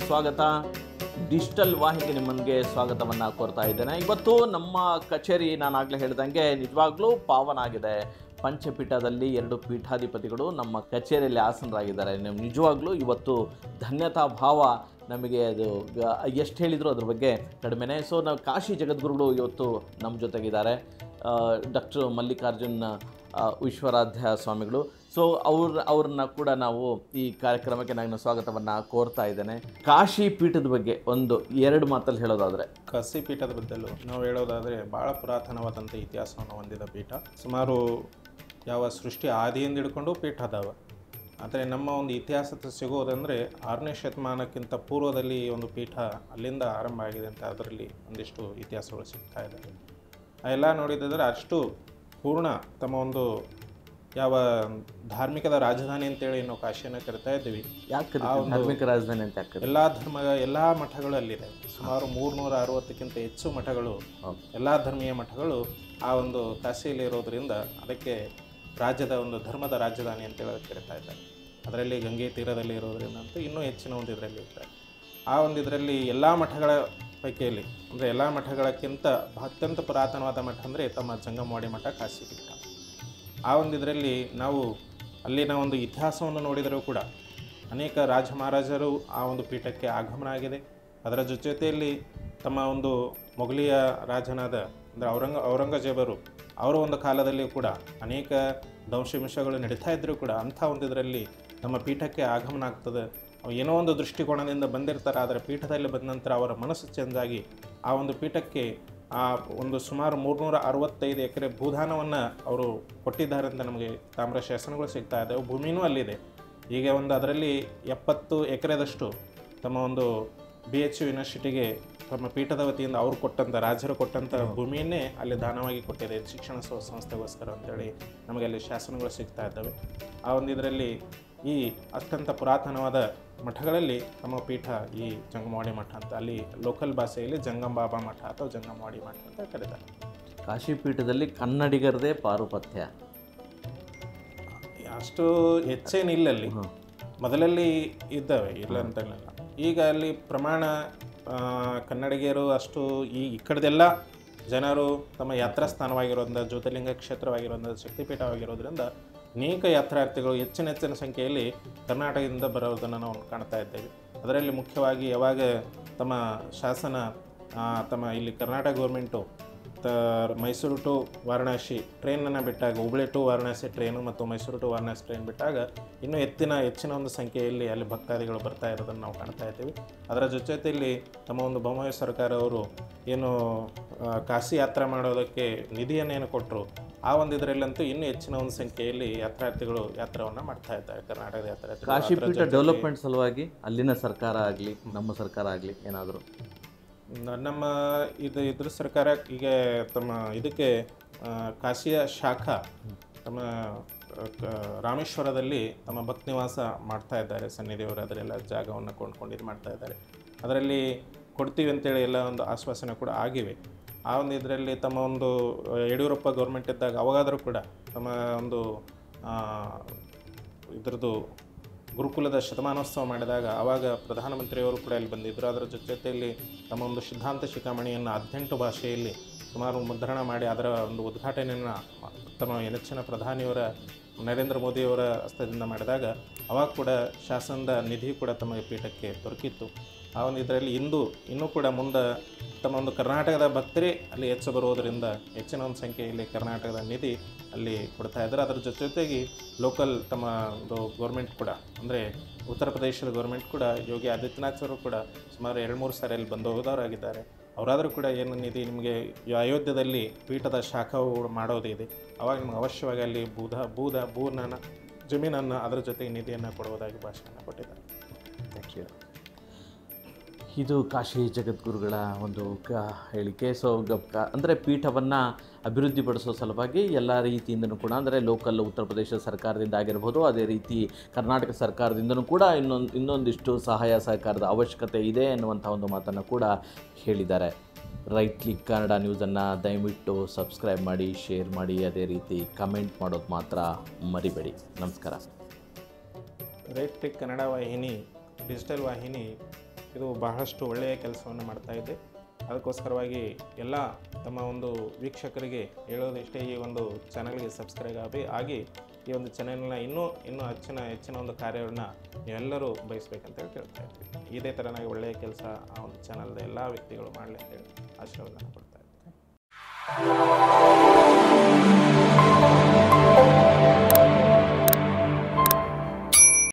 ಸ್ವಾಗತ. ಡಿಜಿಟಲ್ ವಾಹಿನಿಗೆ ನಿಮಗೆ ಸ್ವಾಗತವನ್ನು ಕೋರ್ತಾ ಇದ್ದೇನೆ. ಇವತ್ತು ನಮ್ಮ ಕಚೇರಿ ನಾನಾಗಲೇ ಹೇಳಿದಂಗೆ ನಿಜವಾಗ್ಲೂ ಪಾವನ ಆಗಿದೆ. ಪಂಚಪೀಠದಲ್ಲಿ 2 ಪೀಠಾಧಿಪತಿಗಳು ನಮ್ಮ ಕಚೇರಿಯಲ್ಲಿ ಆಸನರಾಗಿದ್ದಾರೆ. ನಿಜವಾಗ್ಲೂ ಇವತ್ತು ಧನ್ಯತಾ ಭಾವ ನಮಗೆ ಅದು ಎಷ್ಟು ಹೇಳಿದ್ರು ಅದ್ರ ಬಗ್ಗೆ ಕಡಿಮೆನೇ. ಸೊ ನಾವು ಕಾಶಿ ಜಗದ್ಗುರುಗಳು ಇವತ್ತು ನಮ್ಮ ಜೊತೆಗಿದ್ದಾರೆ. ಡಾಕ್ಟರ್ ಮಲ್ಲಿಕಾರ್ಜುನ್ ವಿಶ್ವರಾಧ್ಯ ಸ್ವಾಮಿಗಳು. ಸೊ ಅವ್ರನ್ನ ಕೂಡ ನಾವು ಈ ಕಾರ್ಯಕ್ರಮಕ್ಕೆ ನಾನು ಸ್ವಾಗತವನ್ನು ಕೋರ್ತಾ ಇದ್ದೇನೆ. ಕಾಶಿ ಪೀಠದ ಬಗ್ಗೆ 1-2 ಮಾತಲ್ಲಿ ಹೇಳೋದಾದರೆ, ಕಾಶಿ ಪೀಠದ ಬದಲು ನಾವು ಹೇಳೋದಾದರೆ ಭಾಳ ಪುರಾತನವಾದಂಥ ಇತಿಹಾಸವನ್ನು ಹೊಂದಿದ ಪೀಠ. ಸುಮಾರು ಯಾವ ಸೃಷ್ಟಿ ಆದಿಯಿಂದ ಹಿಡ್ಕೊಂಡು ಪೀಠ ಅದಾವ. ಆದರೆ ನಮ್ಮ ಒಂದು ಇತಿಹಾಸ ಸಿಗೋದಂದರೆ 6ನೇ ಶತಮಾನಕ್ಕಿಂತ ಪೂರ್ವದಲ್ಲಿ ಈ ಒಂದು ಪೀಠ ಅಲ್ಲಿಂದ ಆರಂಭ ಆಗಿದೆ ಅಂತ ಅದರಲ್ಲಿ ಒಂದಿಷ್ಟು ಇತಿಹಾಸಗಳು ಸಿಗ್ತಾ ಇದ್ದಾವೆ. ಎಲ್ಲ ನೋಡಿದರೆ ಅಷ್ಟು ಪೂರ್ಣ ತಮ್ಮ ಒಂದು ಯಾವ ಧಾರ್ಮಿಕದ ರಾಜಧಾನಿ ಅಂತೇಳಿ ನಾವು ಕಾಶಿಯನ್ನು ಕರಿತಾ ಇದ್ದೀವಿ. ಯಾಕೆ ಧಾರ್ಮಿಕ ರಾಜಧಾನಿ ಅಂತ? ಎಲ್ಲ ಧರ್ಮದ ಎಲ್ಲ ಮಠಗಳು ಅಲ್ಲಿದೆ. ಸುಮಾರು 360ಕ್ಕಿಂತ ಹೆಚ್ಚು ಮಠಗಳು, ಎಲ್ಲ ಧರ್ಮೀಯ ಮಠಗಳು ಆ ಒಂದು ಕಾಶಿಯಲ್ಲಿ ಇರೋದರಿಂದ ಅದಕ್ಕೆ ರಾಜ್ಯದ ಒಂದು ಧರ್ಮದ ರಾಜಧಾನಿ ಅಂತೇಳಿ ಕರಿತಾ ಇದ್ದಾರೆ. ಅದರಲ್ಲಿ ಗಂಗೆ ತೀರದಲ್ಲಿ ಇರೋದರಿಂದ ಅಂತೂ ಇನ್ನೂ ಹೆಚ್ಚಿನ ಒಂದು ಇದರಲ್ಲಿ ಇರ್ತಾರೆ. ಆ ಒಂದು ಇದರಲ್ಲಿ ಎಲ್ಲ ಮಠಗಳ ಪೈಕಿಯಲ್ಲಿ ಅಂದರೆ ಎಲ್ಲ ಮಠಗಳಕ್ಕಿಂತ ಅತ್ಯಂತ ಪುರಾತನವಾದ ಮಠ ಅಂದರೆ ತಮ್ಮ ಜಂಗಮವಾಡಿ ಮಠ ಕಾಶಿ ಪೀಠ. ಆ ಒಂದು ಇದರಲ್ಲಿ ನಾವು ಅಲ್ಲಿನ ಒಂದು ಇತಿಹಾಸವನ್ನು ನೋಡಿದರೂ ಕೂಡ ಅನೇಕ ರಾಜ ಮಹಾರಾಜರು ಆ ಒಂದು ಪೀಠಕ್ಕೆ ಆಗಮನ ಆಗಿದೆ. ಅದರ ಜೊತೆಯಲ್ಲಿ ತಮ್ಮ ಒಂದು ಮೊಘಲಿಯ ರಾಜನಾದ ಅಂದರೆ ಔರಂಗಜೇಬರು ಅವರ ಒಂದು ಕಾಲದಲ್ಲಿ ಕೂಡ ಅನೇಕ ದಂಶಮಿಷಗಳು ನಡೀತಾ ಇದ್ದರೂ ಕೂಡ ಅಂಥ ಒಂದು ಇದರಲ್ಲಿ ನಮ್ಮ ಪೀಠಕ್ಕೆ ಆಗಮನ ಆಗ್ತದೆ. ಏನೋ ಒಂದು ದೃಷ್ಟಿಕೋನದಿಂದ ಬಂದಿರ್ತಾರೆ, ಆದರೆ ಪೀಠದಲ್ಲಿ ಬಂದ ನಂತರ ಅವರ ಮನಸ್ಸು ಚೆಂದಾಗಿ ಆ ಒಂದು ಪೀಠಕ್ಕೆ ಆ ಒಂದು ಸುಮಾರು 365 ಎಕರೆ ಭೂದಾನವನ್ನು ಅವರು ಕೊಟ್ಟಿದ್ದಾರೆ ಅಂತ ನಮಗೆ ತಾಮ್ರ ಶಾಸನಗಳು ಸಿಗ್ತಾ ಇದ್ದಾವೆ. ಭೂಮಿಯೂ ಅಲ್ಲಿದೆ. ಈಗ ಒಂದು ಅದರಲ್ಲಿ 70 ಎಕರೆದಷ್ಟು ತಮ್ಮ ಒಂದು BHU ಯೂನಿವರ್ಸಿಟಿಗೆ ತಮ್ಮ ಪೀಠದ ವತಿಯಿಂದ ಅವರು ಕೊಟ್ಟಂಥ ರಾಜರು ಕೊಟ್ಟಂಥ ಭೂಮಿಯನ್ನೇ ಅಲ್ಲಿ ದಾನವಾಗಿ ಕೊಟ್ಟಿದೆ ಶಿಕ್ಷಣ ಸಂಸ್ಥೆಗೋಸ್ಕರ ಅಂತೇಳಿ ನಮಗೆ ಅಲ್ಲಿ ಶಾಸನಗಳು ಸಿಗ್ತಾ ಇದ್ದಾವೆ. ಆ ಒಂದು ಇದರಲ್ಲಿ ಈ ಅತ್ಯಂತ ಪುರಾತನವಾದ ಮಠಗಳಲ್ಲಿ ನಮ್ಮ ಪೀಠ ಈ ಜಂಗಮವಾಡಿ ಮಠ ಅಂತ, ಅಲ್ಲಿ ಲೋಕಲ್ ಭಾಷೆಯಲ್ಲಿ ಜಂಗಂಬಾಬಾ ಮಠ ಅಥವಾ ಜಂಗಮವಾಡಿ ಮಠ ಅಂತ ಕರೀತಾರೆ. ಕಾಶಿ ಪೀಠದಲ್ಲಿ ಕನ್ನಡಿಗರದೇ ಪಾರುಪತ್ಯ ಅಷ್ಟು ಹೆಚ್ಚೇನಿಲ್ಲ. ಅಲ್ಲಿ ಮೊದಲಲ್ಲಿ ಇದ್ದಾವೆ, ಇಲ್ಲ ಅಂತಲ್ಲ. ಈಗ ಅಲ್ಲಿ ಪ್ರಮಾಣ ಕನ್ನಡಿಗರು ಅಷ್ಟು ಈ ಕಡೆದೆಲ್ಲ ಜನರು ತಮ್ಮ ಯಾತ್ರಾ ಸ್ಥಾನವಾಗಿರೋದ್ರಿಂದ, ಜ್ಯೋತಿರ್ಲಿಂಗ ಕ್ಷೇತ್ರವಾಗಿರೋದ್ರಿಂದ, ಶಕ್ತಿಪೀಠವಾಗಿರೋದ್ರಿಂದ ಅನೇಕ ಯಾತ್ರಾರ್ಥಿಗಳು ಹೆಚ್ಚಿನ ಸಂಖ್ಯೆಯಲ್ಲಿ ಕರ್ನಾಟಕದಿಂದ ಬರೋದನ್ನು ನಾವು ಕಾಣ್ತಾ ಇದ್ದೇವೆ. ಅದರಲ್ಲಿ ಮುಖ್ಯವಾಗಿ ಯಾವಾಗ ತಮ್ಮ ಶಾಸನ ತಮ್ಮ ಇಲ್ಲಿ ಕರ್ನಾಟಕ ಗೌರ್ಮೆಂಟು ಮೈಸೂರು ಟು ವಾರಣಾಸಿ ಟ್ರೈನನ್ನು ಬಿಟ್ಟಾಗ, ಹುಬ್ಬಳ್ಳಿ ಟು ವಾರಣಾಸಿ ಟ್ರೈನು ಮತ್ತು ಮೈಸೂರು ಟು ವಾರಣಾಸಿ ಟ್ರೈನ್ ಬಿಟ್ಟಾಗ ಇನ್ನೂ ಹೆಚ್ಚಿನ ಒಂದು ಸಂಖ್ಯೆಯಲ್ಲಿ ಅಲ್ಲಿ ಭಕ್ತಾದಿಗಳು ಬರ್ತಾ ಇರೋದನ್ನು ನಾವು ಕಾಣ್ತಾ ಇದ್ದೀವಿ. ಅದರ ಜೊತೆಯಲ್ಲಿ ತಮ್ಮ ಒಂದು ಬೊಮ್ಮಾಯಿ ಸರ್ಕಾರ ಅವರು ಏನು ಕಾಶಿ ಯಾತ್ರೆ ಮಾಡೋದಕ್ಕೆ ನಿಧಿಯನ್ನೇನು ಕೊಟ್ಟರು, ಆ ಒಂದು ಇದರಲ್ಲಂತೂ ಇನ್ನೂ ಹೆಚ್ಚಿನ ಒಂದು ಸಂಖ್ಯೆಯಲ್ಲಿ ಯಾತ್ರಾರ್ಥಿಗಳು ಯಾತ್ರೆಯನ್ನು ಮಾಡ್ತಾ ಇದ್ದಾರೆ. ಕರ್ನಾಟಕದ ಯಾತ್ರಾರ್ಥಿಗಳು ಕಾಶಿ ಪೀಠ ಡೆವಲಪ್ಮೆಂಟ್ ಸಲುವಾಗಿ ಅಲ್ಲಿನ ಸರ್ಕಾರ ಆಗಲಿ ನಮ್ಮ ಸರ್ಕಾರ ಆಗಲಿ ಏನಾದರೂ ನಮ್ಮ ಇದ್ರ ಸರ್ಕಾರ ಈಗ ತಮ್ಮ ಇದಕ್ಕೆ ಕಾಶಿಯ ಶಾಖಾ ತಮ್ಮ ರಾಮೇಶ್ವರದಲ್ಲಿ ತಮ್ಮ ಭಕ್ತಿ ನಿವಾಸ ಮಾಡ್ತಾ ಇದ್ದಾರೆ. ಸನ್ನಿಧಿಯವರು ಅದರೆಲ್ಲ ಜಾಗವನ್ನು ಕೊಂಡ್ಕೊಂಡು ಇದು ಮಾಡ್ತಾ ಇದ್ದಾರೆ. ಅದರಲ್ಲಿ ಕೊಡ್ತೀವಿ ಅಂತೇಳಿ ಎಲ್ಲ ಒಂದು ಆಶ್ವಾಸನೆ ಕೂಡ ಆಗಿವೆ. ಆ ಒಂದು ಇದರಲ್ಲಿ ತಮ್ಮ ಒಂದು ಯಡಿಯೂರಪ್ಪ ಗೌರ್ಮೆಂಟ್ ಇದ್ದಾಗ ಅವಾಗಾದರೂ ಕೂಡ ತಮ್ಮ ಒಂದು ಇದ್ರದ್ದು ಗುರುಕುಲದ ಶತಮಾನೋತ್ಸವ ಮಾಡಿದಾಗ ಆವಾಗ ಪ್ರಧಾನಮಂತ್ರಿಯವರು ಕೂಡ ಇಲ್ಲಿ ಬಂದಿದ್ದರು. ಅದರ ಜೊತೆಯಲ್ಲಿ ತಮ್ಮ ಒಂದು ಸಿದ್ಧಾಂತ ಶಿಖಾಮಣಿಯನ್ನು 18 ಭಾಷೆಯಲ್ಲಿ ಸುಮಾರು ಮುದ್ರಣ ಮಾಡಿ ಅದರ ಒಂದು ಉದ್ಘಾಟನೆಯನ್ನು ತಮ್ಮ ನೆಚ್ಚಿನ ಪ್ರಧಾನಿಯವರ ನರೇಂದ್ರ ಮೋದಿಯವರ ಹಸ್ತದಿಂದ ಮಾಡಿದಾಗ ಅವಾಗ ಕೂಡ ಶಾಸನದ ನಿಧಿ ಕೂಡ ತಮ್ಮ ಪೀಠಕ್ಕೆ ದೊರಕಿತ್ತು. ಆ ಒಂದು ಇದರಲ್ಲಿ ಇನ್ನೂ ಕೂಡ ಮುಂದೆ ತಮ್ಮ ಒಂದು ಕರ್ನಾಟಕದ ಭಕ್ತರೇ ಅಲ್ಲಿ ಹೆಚ್ಚು ಬರುವುದರಿಂದ ಹೆಚ್ಚಿನ ಒಂದು ಸಂಖ್ಯೆಯಲ್ಲಿ ಕರ್ನಾಟಕದ ನಿಧಿ ಅಲ್ಲಿ ಕೊಡ್ತಾ ಇದ್ದಾರೆ. ಅದರ ಜೊತೆಗೆ ಲೋಕಲ್ ತಮ್ಮ ಒಂದು ಗೌರ್ಮೆಂಟ್ ಕೂಡ ಅಂದರೆ ಉತ್ತರ ಪ್ರದೇಶದ ಗೌರ್ಮೆಂಟ್ ಕೂಡ ಯೋಗಿ ಆದಿತ್ಯನಾಥ್ ಅವರು ಕೂಡ ಸುಮಾರು 2-3 ಸಾರಿ ಅಲ್ಲಿ ಬಂದು ಹೋದವರಾಗಿದ್ದಾರೆ. ಅವರಾದರೂ ಕೂಡ ಏನು ನಿಧಿ ನಿಮಗೆ ಅಯೋಧ್ಯದಲ್ಲಿ ಪೀಠದ ಶಾಖವು ಮಾಡೋದಿದೆ, ಅವಾಗ ನಿಮ್ಗೆ ಅವಶ್ಯವಾಗಿ ಅಲ್ಲಿ ಭೂನ ಜಮೀನನ್ನು ಅದರ ಜೊತೆಗೆ ನಿಧಿಯನ್ನು ಕೊಡುವುದಾಗಿ ಭಾಷೆಯನ್ನು ಕೊಟ್ಟಿದ್ದಾರೆ. Thank you. ಇದು ಕಾಶಿ ಜಗದ್ಗುರುಗಳ ಒಂದು ಹೇಳಿಕೆ. ಸೊ ಅಂದರೆ ಪೀಠವನ್ನು ಅಭಿವೃದ್ಧಿಪಡಿಸೋ ಸಲುವಾಗಿ ಎಲ್ಲ ರೀತಿಯಿಂದನೂ ಕೂಡ ಅಂದರೆ ಲೋಕಲ್ ಉತ್ತರ ಪ್ರದೇಶ ಸರ್ಕಾರದಿಂದ ಆಗಿರ್ಬೋದು, ಅದೇ ರೀತಿ ಕರ್ನಾಟಕ ಸರ್ಕಾರದಿಂದನೂ ಕೂಡ ಇನ್ನೊಂದಿಷ್ಟು ಸಹಾಯ ಸಹಕಾರದ ಅವಶ್ಯಕತೆ ಇದೆ ಎನ್ನುವಂಥ ಒಂದು ಮಾತನ್ನು ಕೂಡ ಹೇಳಿದ್ದಾರೆ. ರೈಟ್ ಕ್ಲಿಕ್ ಕನ್ನಡ ನ್ಯೂಸನ್ನು ದಯವಿಟ್ಟು ಸಬ್ಸ್ಕ್ರೈಬ್ ಮಾಡಿ, ಶೇರ್ ಮಾಡಿ, ಅದೇ ರೀತಿ ಕಮೆಂಟ್ ಮಾಡೋದು ಮಾತ್ರ ಮರಿಬೇಡಿ. ನಮಸ್ಕಾರ. ರೈಟ್ ಕ್ಲಿಕ್ ಕನ್ನಡ ವಾಹಿನಿ ಡಿಜಿಟಲ್ ವಾಹಿನಿ ಇದು ಬಹಳಷ್ಟು ಒಳ್ಳೆಯ ಕೆಲಸವನ್ನು ಮಾಡ್ತಾ ಇದೆ. ಅದಕ್ಕೋಸ್ಕರವಾಗಿ ಎಲ್ಲ ತಮ್ಮ ಒಂದು ವೀಕ್ಷಕರಿಗೆ ಹೇಳೋದಿಷ್ಟೇ, ಈ ಒಂದು ಚಾನಲ್ಗೆ ಸಬ್ಸ್ಕ್ರೈಬ್ ಆಗಿ ಈ ಒಂದು ಚಾನೆಲ್ನ ಇನ್ನೂ ಹೆಚ್ಚಿನ ಒಂದು ಕಾರ್ಯವನ್ನು ನೀವೆಲ್ಲರೂ ಬಯಸಬೇಕಂತೇಳಿ ಕೇಳ್ತಾ ಇದ್ದೀವಿ. ಇದೇ ಥರನಾಗಿ ಒಳ್ಳೆಯ ಕೆಲಸ ಆ ಒಂದು ಚಾನಲ್ದ ಎಲ್ಲ ವ್ಯಕ್ತಿಗಳು ಮಾಡಲಿ ಅಂತೇಳಿ ಆಶೀರ್ವಾದನ ಕೊಡ್ತಾ ಇದ್ದೀನಿ.